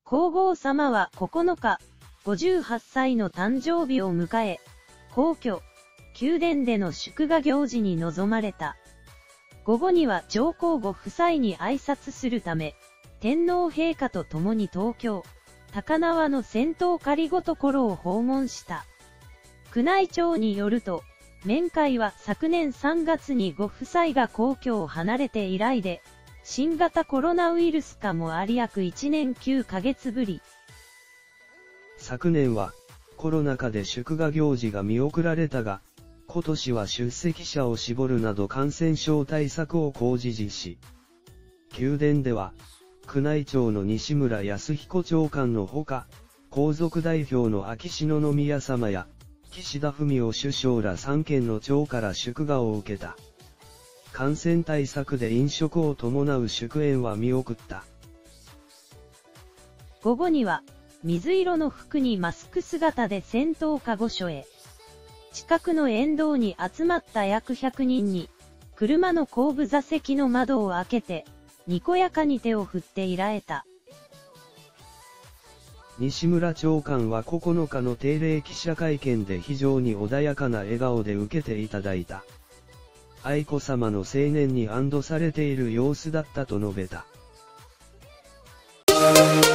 皇后さまは9日、58歳の誕生日を迎え、皇居、宮殿での祝賀行事に臨まれた。午後には上皇ご夫妻に挨拶するため、天皇陛下と共に東京、高輪の仙洞仮御所を訪問した。宮内庁によると、面会は昨年3月にご夫妻が皇居を離れて以来で、新型コロナウイルス禍もあり約1年9ヶ月ぶり。 昨年は、コロナ禍で祝賀行事が見送られたが、今年は出席者を絞るなど感染症対策を講じ実施。宮殿では、宮内庁の西村泰彦長官のほか、皇族代表の秋篠宮さまや、岸田文雄首相ら3県の長から祝賀を受けた。感染対策で飲食を伴う祝宴は見送った。 午後には、水色の服にマスク姿で仙洞仮御所へ。近くの沿道に集まった約100人に、車の後部座席の窓を開けて、にこやかに手を振っていられた。 西村長官は9日の定例記者会見で非常に穏やかな笑顔で受けていただいた。愛子さまの青年に安堵されている様子だったと述べた。